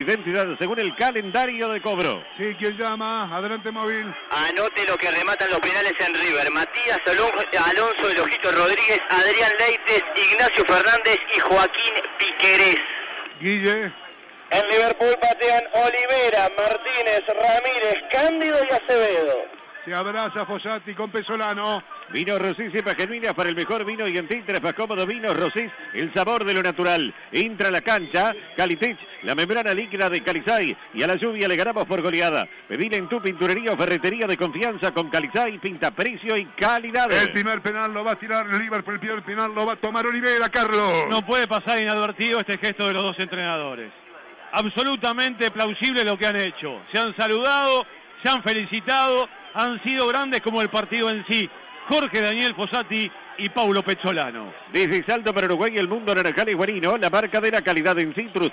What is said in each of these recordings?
identidad según el calendario de cobro. Sí, ¿quién llama? Adelante, móvil. Anote lo que rematan los penales en River. Matías Alonso, El Ojito Rodríguez, Adrián Leites, Ignacio Fernández y Joaquín Piquerés. Guille. En Liverpool patean Olivera, Martínez, Ramírez, Cándido y Acevedo. Se abraza Fossati con Pesolano. Vino Rosís, cepas genuinas para el mejor vino y en tintas más cómodo. Vino Rosís, el sabor de lo natural. Entra a la cancha, Calitech, la membrana líquida de Calizay. Y a la lluvia le ganamos por goleada. Pedile en tu pinturería o ferretería de confianza con Calizay. Pinta precio y calidad. El primer penal lo va a tirar Liverpool. El primer penal lo va a tomar Olivera, Carlos. No puede pasar inadvertido este gesto de los dos entrenadores. Absolutamente plausible lo que han hecho. Se han saludado, se han felicitado, han sido grandes como el partido en sí. Jorge Daniel Fossati y Paulo Pezzolano. Desde Salto para Uruguay, el mundo Naranjal y Guarino, la marca de la calidad en citrus,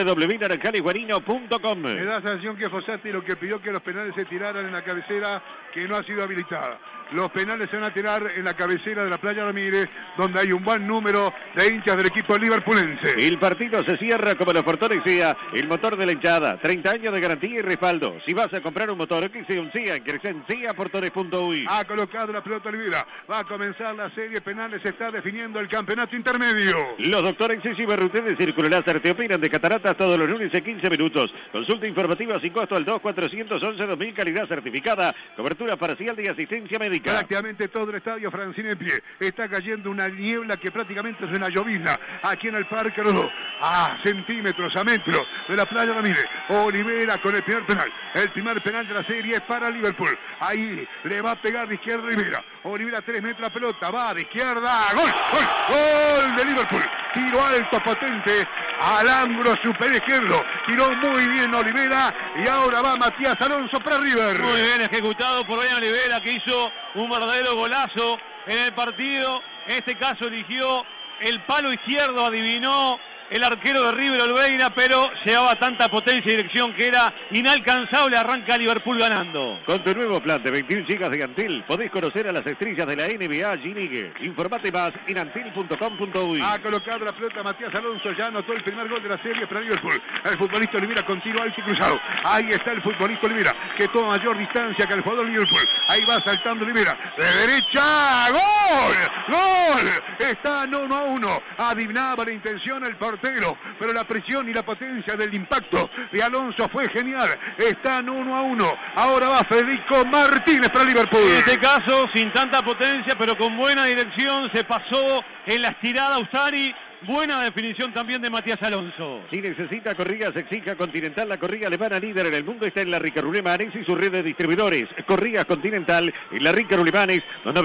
www.naranjaliguarino.com. Me da la sensación que Fossati lo que pidió que los penales se tiraran en la cabecera que no ha sido habilitada. Los penales se van a tirar en la cabecera de la Playa Ramírez, donde hay un buen número de hinchas del equipo liverpulense. El partido se cierra como los portones SEA, el motor de la hinchada. 30 años de garantía y respaldo. Si vas a comprar un motor, que sea un SEA, ingresa en SEAportones.uy. Ha colocado la pelota Olivera. Va a comenzar la serie penales. Se está definiendo el campeonato intermedio. Los doctores Ceci Berruté de Círculo Láser te operan de cataratas todos los lunes en 15 minutos. Consulta informativa sin costo al 2411-2000, calidad certificada. Cobertura parcial de asistencia médica. Prácticamente todo el estadio Francine en pie. Está cayendo una niebla que prácticamente es una llovizna aquí en el Parque Rodó. A centímetros, a metros de la Playa Ramírez. Olivera con el primer penal. El primer penal de la serie es para Liverpool. Ahí le va a pegar de izquierda Olivera. Olivera 3 metros la pelota. Va de izquierda. ¡Gol! ¡Gol! ¡Gol de Liverpool! Tiro alto, potente. Al ángulo superior izquierdo. Tiró muy bien Olivera. Y ahora va Matías Alonso para River. Muy bien ejecutado por Brian Olivera, que hizo un verdadero golazo en el partido. En este caso eligió el palo izquierdo, adivinó el arquero de River Olveira, pero llevaba tanta potencia y dirección que era inalcanzable. Arranca Liverpool ganando. Con tu nuevo plan de 21 GB de Antel, podés conocer a las estrellas de la NBA G-League. Informate más en antel.com.uy. Ha colocado la pelota Matías Alonso, ya anotó el primer gol de la serie para Liverpool. El futbolista Olivera continúa alto y cruzado. Ahí está el futbolista Olivera, que toma mayor distancia que el jugador Liverpool. Ahí va saltando Olivera, de derecha, ¡gol! ¡Gol! Está 1-1. Adivinaba la intención el portero, pero la presión y la potencia del impacto de Alonso fue genial. Están 1-1. Ahora va Federico Martínez para Liverpool. En este caso, sin tanta potencia, pero con buena dirección, se pasó en la estirada Ustari. Buena definición también de Matías Alonso. Si necesita corrigas, exija Continental, la corriga alemana líder en el mundo. Está en la Rica Rulemanes y su red de distribuidores. Corrigas Continental en la Rica Rulemanes,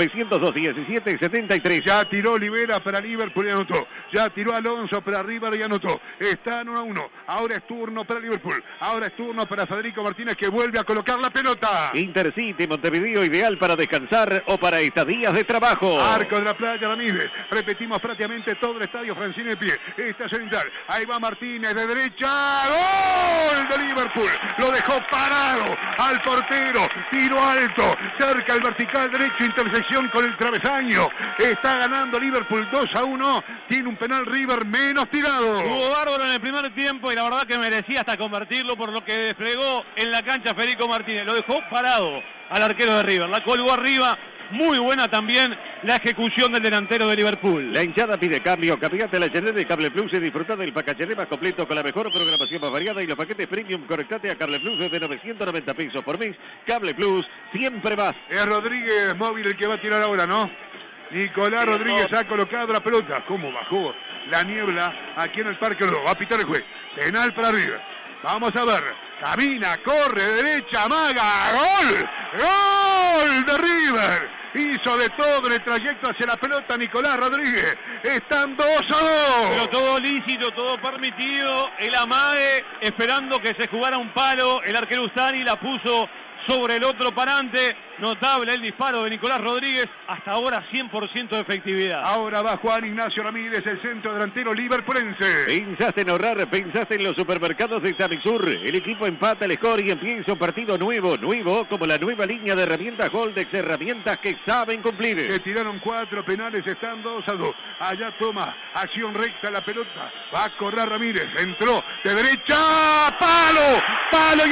902-17-73. Ya tiró Olivera para Liverpool y anotó. Ya tiró Alonso para River y anotó. Están 1-1. Ahora es turno para Liverpool. Ahora es turno para Federico Martínez, que vuelve a colocar la pelota. Intercity, Montevideo, ideal para descansar o para estadías de trabajo. Arco de la Playa Ramírez. Repetimos prácticamente todo el estadio Francine en pie. Esta central. Ahí va Martínez de derecha. ¡Gol de Liverpool! Lo dejó parado al portero. Tiro alto. Cerca el vertical derecho. Intersección con el travesaño. Está ganando Liverpool 2-1. Tiene un penal River menos tirado. Jugó bárbaro en el primer tiempo y la verdad que merecía hasta convertirlo por lo que desplegó en la cancha Federico Martínez. Lo dejó parado al arquero de River. La colgó arriba. Muy buena también la ejecución del delantero de Liverpool. La hinchada pide cambio. Cambiate la HD de Cable Plus y disfruta del paquete más completo con la mejor programación más variada y los paquetes premium. Conectate a Cable Plus desde 990 pesos por mes. Cable Plus, siempre más. Es Rodríguez móvil el que va a tirar ahora, ¿no? Nicolás Rodríguez ha colocado la pelota. ¿Cómo bajó la niebla aquí en el Parque Rodó? Va a pitar el juez. Penal para River. Vamos a ver. Camina, corre, derecha, amaga. ¡Gol! ¡Gol de River! Hizo de todo en el trayecto hacia la pelota Nicolás Rodríguez. Están 2-2. Pero todo lícito, todo permitido. El amague esperando que se jugara un palo. El arquero Ustari la puso sobre el otro parante. Notable el disparo de Nicolás Rodríguez, hasta ahora 100% de efectividad. Ahora va Juan Ignacio Ramírez, el centro delantero liverpulense. Pensaste en ahorrar, pensaste en los supermercados de Samisur. El equipo empata el score y empieza un partido nuevo como la nueva línea de herramientas Goldex, herramientas que saben cumplir. Se tiraron 4 penales, están 2-2. Allá toma acción recta la pelota, va a correr Ramírez, entró de derecha, palo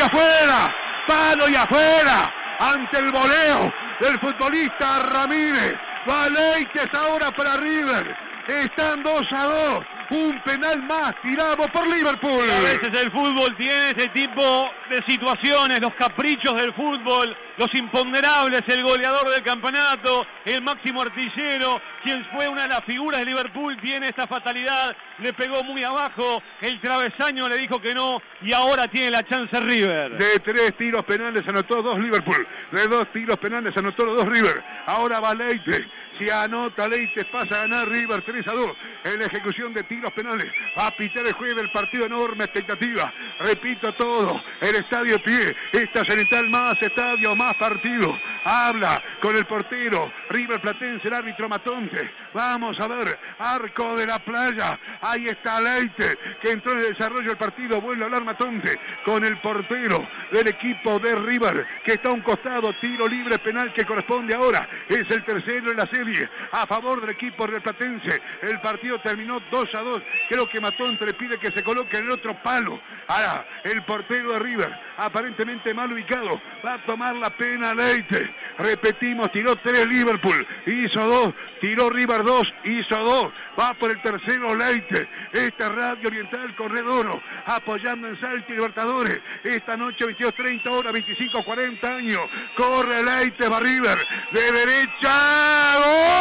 y afuera, ante el voleo del futbolista Ramírez. Va Leites ahora para River, están 2-2. Un penal más tirado por Liverpool. A veces el fútbol tiene ese tipo de situaciones, los caprichos del fútbol, los imponderables, el goleador del campeonato, el máximo artillero, quien fue una de las figuras de Liverpool, tiene esta fatalidad, le pegó muy abajo, el travesaño le dijo que no y ahora tiene la chance River. De 3 tiros penales anotó 2 Liverpool, de 2 tiros penales anotó 2 River. Ahora va Leites. Si anota Leites pasa a ganar River 3-2 en la ejecución de tiros penales. Va a pitar el juez del partido, enorme expectativa. Repito todo, el estadio de pie. Esta Cenital más estadio, más partido. Habla con el portero River Platense, el árbitro Matonte. Vamos a ver, Arco de la Playa. Ahí está Leites, que entró en el desarrollo del partido. Vuelve a hablar Matonte con el portero del equipo de River, que está a un costado. Tiro libre penal que corresponde ahora. Es el tercero en la serie a favor del equipo rioplatense. El partido terminó 2-2. Creo que Matonte le pide que se coloque en el otro palo. Ahora, el portero de River, aparentemente mal ubicado, va a tomar la pena Leites. Repetimos, tiró 3 Liverpool, hizo 2, tiró River 2, hizo 2. Va por el tercero Leites. Esta Radio Oriental Corredoro, apoyando en Salta y Libertadores. Esta noche 22:30 horas, 25:40 años. Corre Leites, va River. De derecha,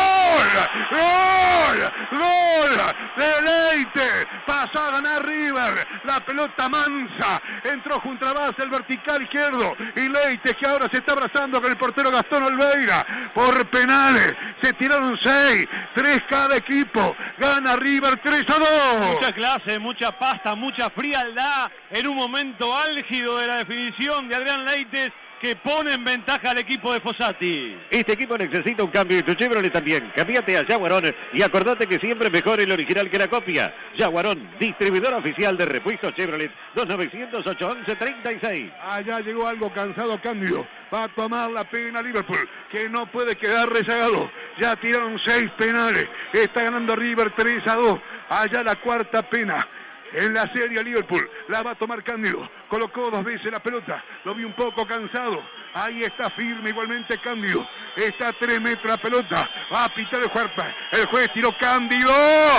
¡Gol! De Leites. Pasó a ganar River. La pelota mansa. Entró junto a la base el vertical izquierdo. Y Leites, que ahora se está abrazando con el portero Gastón Olveira. Por penales. Se tiraron 6. 3 cada equipo. Gana River 3-2. Mucha clase, mucha pasta, mucha frialdad. En un momento álgido de la definición de Adrián Leites, que pone en ventaja al equipo de Fossati. Este equipo necesita un cambio y tu Chevrolet también. Cámbiate a Jaguarón y acordate que siempre mejor el original que la copia. Jaguarón, distribuidor oficial de repuestos Chevrolet, 2900-811-36. Allá llegó algo cansado Cándido. Va a tomar la pena Liverpool, que no puede quedar rezagado. Ya tiraron 6 penales. Está ganando River 3-2. Allá la cuarta pena. En la serie Liverpool, la va a tomar Cándido. Colocó 2 veces la pelota, lo vi un poco cansado. Ahí está firme igualmente Cándido. Está a 3 metros la pelota. Va a pitar el juez. El juez tiró Cándido.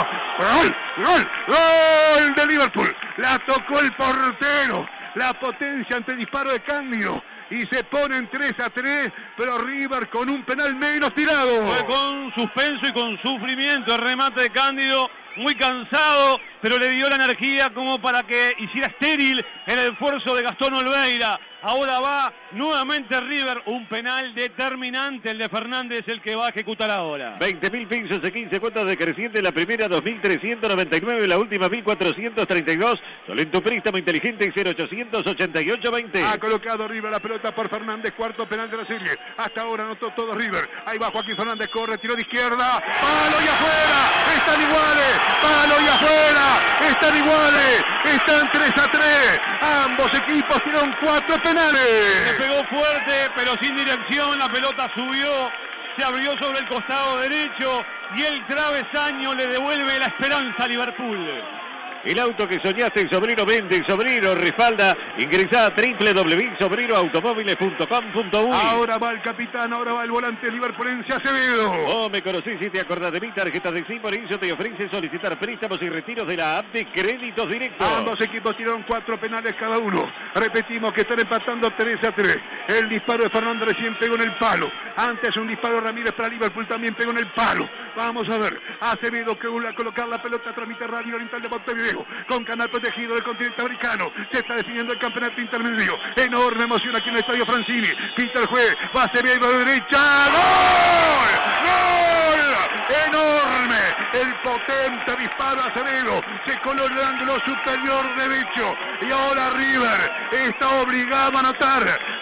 ¡Gol de Liverpool! La tocó el portero. La potencia ante el disparo de Cándido. Y se ponen 3-3, pero River con un penal menos tirado. Fue con suspenso y con sufrimiento el remate de Cándido, muy cansado, pero le dio la energía como para que hiciera estéril el esfuerzo de Gastón Olveira. Ahora va nuevamente River, un penal determinante, el de Fernández, el que va a ejecutar ahora. 20.000 pesos de 15 cuotas decreciente, la primera 2.399, la última 1.432. Solo en tu préstamo inteligente 0800-8820. Ha colocado River la pelota por Fernández, cuarto penal de la serie. Hasta ahora anotó todo River. Ahí va Joaquín Fernández, corre, tiro de izquierda. ¡Palo y afuera! ¡Están iguales! ¡Palo y afuera! ¡Están iguales! ¡Están 3-3! Ambos equipos tiraron 4 penales. Le pegó fuerte, pero sin dirección. La pelota subió, se abrió sobre el costado derecho y el travesaño le devuelve la esperanza a Liverpool. El auto que soñaste, Sobrino vende, Sobrino respalda. Ingresá a www.sobrinoautomóviles.com.uy. Ahora va el capitán, ahora va el volante liverpulense Acevedo. Oh, me conocés y te acordás de mi tarjeta de SIM, por eso te ofrece solicitar préstamos y retiros de la app de Créditos Directos. Ambos equipos tiraron 4 penales cada uno. Repetimos que están empatando 3-3. El disparo de Fernando recién pegó en el palo. Antes un disparo de Ramírez para Liverpool, también pegó en el palo. Vamos a ver, Acevedo que vuelve a colocar la pelota, transmite Radio Oriental de Montevideo con canal protegido del continente americano. Se está definiendo el campeonato intermedio. Enorme emoción aquí en el estadio Francini. Pita el juez, va Acevedo de derecha. ¡Gol! ¡Gol! ¡Enorme! El potente disparo Acevedo. Se coló en el ángulo superior derecho. Y ahora River está obligado a anotar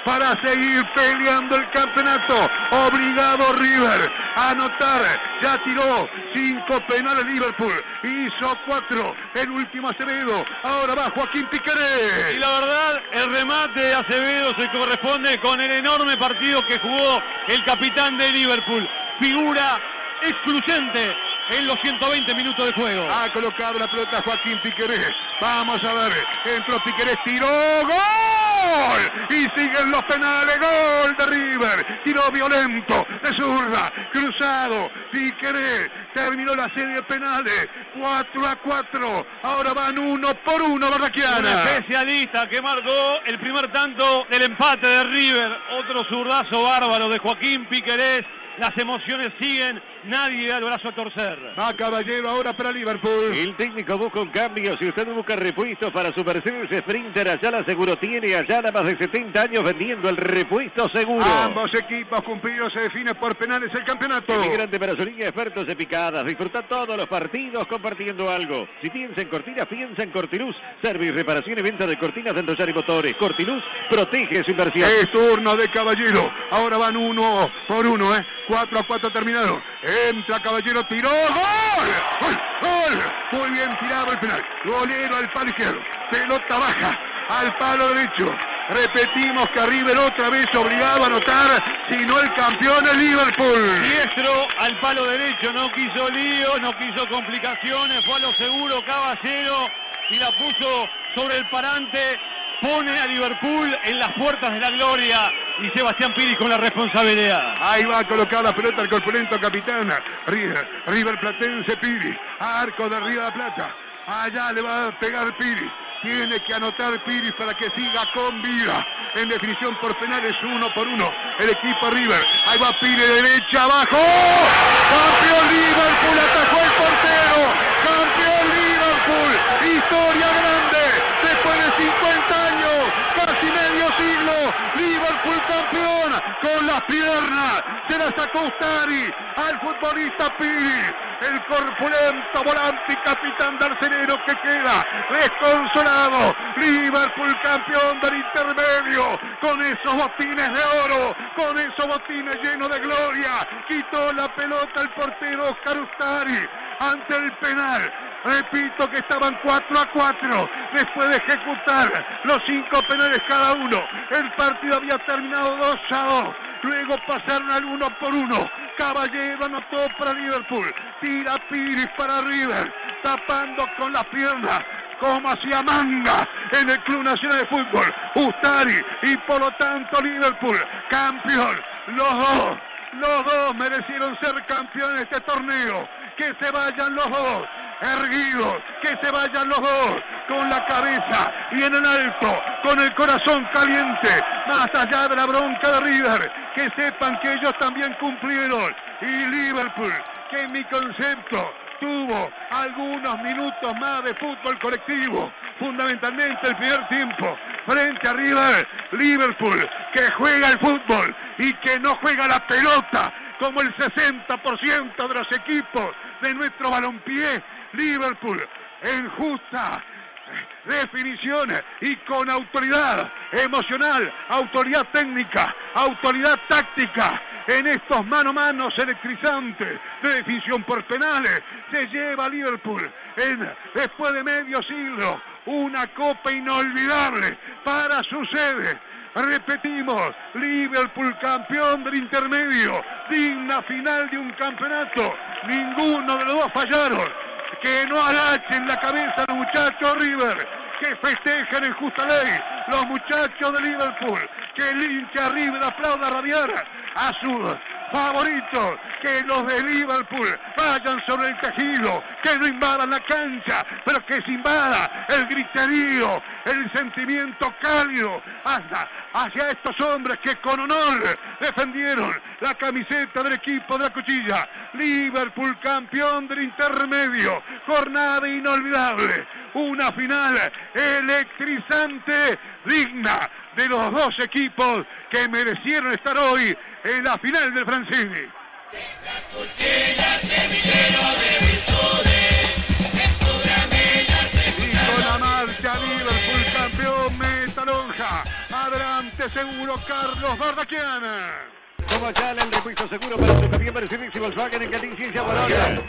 para seguir peleando el campeonato. Obligado River a anotar. Ya tiró 5 penales Liverpool. Hizo 4. El último Acevedo. Ahora va Joaquín Piquerés. Y la verdad, el remate de Acevedo se corresponde con el enorme partido que jugó el capitán de Liverpool. Figura excluyente en los 120 minutos de juego. Ha colocado la pelota Joaquín Piquerés. Vamos a ver. Entró Piquerés, tiró. ¡Gol! Y siguen los penales. Gol de River. Tiró violento. De zurda. Cruzado. Piquerés. Terminó la serie de penales. 4-4. Ahora van 1-1, Barraquiana. Un especialista que marcó el primer tanto del empate de River. Otro zurdazo bárbaro de Joaquín Piquerés. Las emociones siguen, nadie da el brazo a torcer. Va Caballero ahora para Liverpool. El técnico busca un cambio. Si usted busca repuestos para su Mercedes Sprinter, Ayala Seguro tiene. Ayala, más de 70 años vendiendo el repuesto seguro. Ambos equipos cumplidos, se define por penales el campeonato. Emigrante para su línea, expertos de picadas. Disfruta todos los partidos compartiendo algo. Si piensa en cortinas, piensa en Cortiluz. Service, reparación y venta de cortinas de enrollar y motores. Cortiluz protege su inversión. Es turno de Caballero. Ahora van 1-1, 4-4 terminado. Entra Caballero, tiró. ¡Gol! ¡Gol! ¡Gol! Muy bien tirado el penal. Golero al palo izquierdo. Pelota baja al palo derecho. Repetimos que River otra vez obligado a anotar, si no el campeón es Liverpool. Diestro al palo derecho, no quiso lío, no quiso complicaciones, fue a lo seguro Caballero y la puso sobre el parante. Pone a Liverpool en las puertas de la gloria y Sebastián Piri con la responsabilidad. Ahí va a colocar la pelota el corpulento capitán. River Platense Piri. Arco de Río de la Plata. Allá le va a pegar Piri. Tiene que anotar Piri para que siga con vida. En definición por penales 1-1. El equipo River. Ahí va Piri, derecha abajo. ¡Campeón Liverpool! Atajó el portero. ¡Campeón Liverpool! Historia grande. Después de 50 años, casi medio siglo, Liverpool campeón con las piernas. Se la sacó Ustari al futbolista Piri. El corpulento volante y capitán del Arcenero que queda desconsolado. Liverpool campeón del intermedio, con esos botines de oro, con esos botines llenos de gloria. Quitó la pelota el portero Oscar Ustari ante el penal. Repito que estaban 4-4 después de ejecutar los 5 penales cada uno. El partido había terminado 2-2. Luego pasaron al 1-1. Caballero anotó para Liverpool. Tira Piris para River, tapando con las piernas como hacía Manga en el Club Nacional de Fútbol. Ustari y por lo tanto Liverpool campeón. Los dos merecieron ser campeones de este torneo. Que se vayan los dos erguidos, que se vayan los dos con la cabeza bien en alto, con el corazón caliente, más allá de la bronca de River, que sepan que ellos también cumplieron. Y Liverpool, que en mi concepto tuvo algunos minutos más de fútbol colectivo, fundamentalmente el primer tiempo, frente a River. Liverpool, que juega el fútbol y que no juega la pelota, como el 60% de los equipos de nuestro balompié. Liverpool, en justa definición y con autoridad emocional, autoridad técnica, autoridad táctica, en estos mano a mano electrizantes de definición por penales, se lleva a Liverpool después de medio siglo una copa inolvidable para su sede. Repetimos, Liverpool campeón del intermedio, digna final de un campeonato. Ninguno de los dos fallaron. Que no agachen la cabeza los muchachos River, que festejen en justa ley los muchachos de Liverpool, que el hincha River aplauda rabiar a sus favoritos, que los de Liverpool vayan sobre el tejido, que no invadan la cancha, pero que se invada el griterío, el sentimiento cálido hacia estos hombres que con honor defendieron la camiseta del equipo de la Cuchilla. Liverpool campeón del intermedio, jornada inolvidable, una final electrizante, digna de los dos equipos que merecieron estar hoy en la final del Francini. Y con la marcha Liverpool campeón, Metalonja, adelante de seguro, Carlos Bardaquian. Como ya el repuesto seguro para su camión Mercedes y Volkswagen en Galicia y Zaporozhye.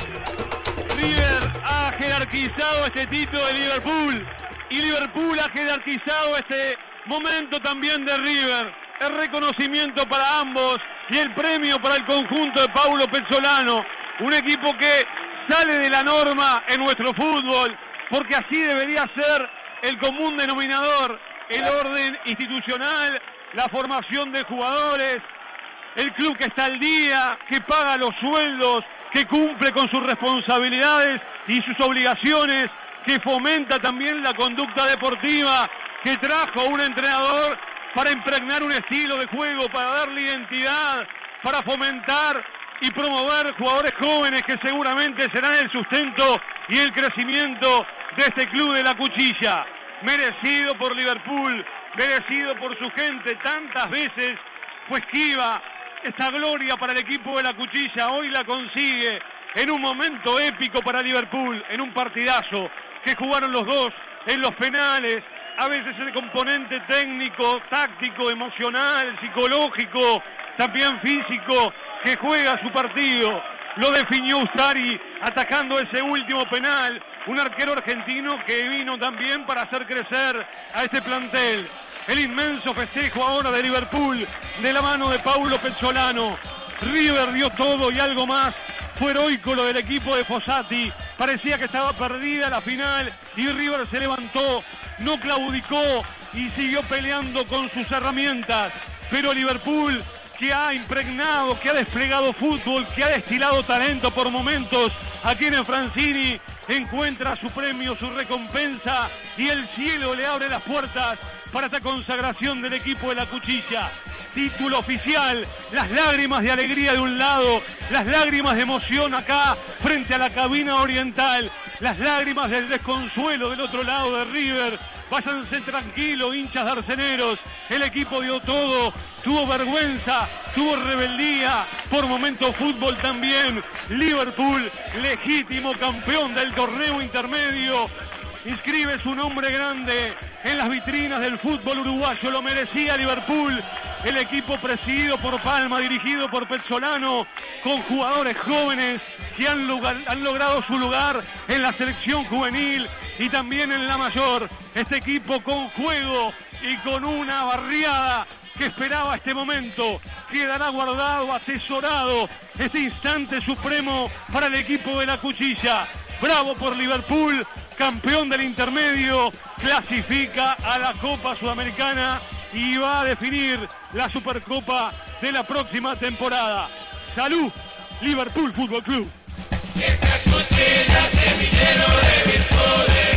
River ha jerarquizado este título de Liverpool y Liverpool ha jerarquizado este momento también de River. El reconocimiento para ambos y el premio para el conjunto de Paulo Pezzolano, un equipo que sale de la norma en nuestro fútbol, porque así debería ser el común denominador, el orden institucional, la formación de jugadores, el club que está al día, que paga los sueldos, que cumple con sus responsabilidades y sus obligaciones, que fomenta también la conducta deportiva, que trajo un entrenador para impregnar un estilo de juego, para darle identidad, para fomentar y promover jugadores jóvenes que seguramente serán el sustento y el crecimiento de este club de la Cuchilla. Merecido por Liverpool, merecido por su gente, tantas veces fue esquiva esta gloria para el equipo de la Cuchilla, hoy la consigue en un momento épico para Liverpool, en un partidazo que jugaron los dos en los penales, a veces el componente técnico, táctico, emocional, psicológico, también físico, que juega su partido. Lo definió Ustari atacando ese último penal, un arquero argentino que vino también para hacer crecer a este plantel. El inmenso festejo ahora de Liverpool, de la mano de Paulo Pezzolano. River dio todo y algo más. Fue heroico lo del equipo de Fossati. Parecía que estaba perdida la final y River se levantó, no claudicó y siguió peleando con sus herramientas. Pero Liverpool, que ha impregnado, que ha desplegado fútbol, que ha destilado talento por momentos aquí en el Francini, encuentra su premio, su recompensa y el cielo le abre las puertas para esta consagración del equipo de la Cuchilla. Título oficial, las lágrimas de alegría de un lado, las lágrimas de emoción acá frente a la cabina oriental, las lágrimas del desconsuelo del otro lado de River. Váyanse tranquilos, hinchas de Arceneros, el equipo dio todo, tuvo vergüenza, tuvo rebeldía, por momentos fútbol también. Liverpool, legítimo campeón del torneo intermedio, inscribe su nombre grande en las vitrinas del fútbol uruguayo, lo merecía Liverpool, el equipo presidido por Palma, dirigido por Pezzolano, con jugadores jóvenes que han logrado su lugar en la selección juvenil y también en la mayor. Este equipo con juego y con una barriada que esperaba este momento, quedará guardado, atesorado, este instante supremo para el equipo de la Cuchilla. Bravo por Liverpool, campeón del intermedio, clasifica a la Copa Sudamericana y va a definir la Supercopa de la próxima temporada. ¡Salud, Liverpool Fútbol Club! Esta Cuchilla, semillero de virtudes.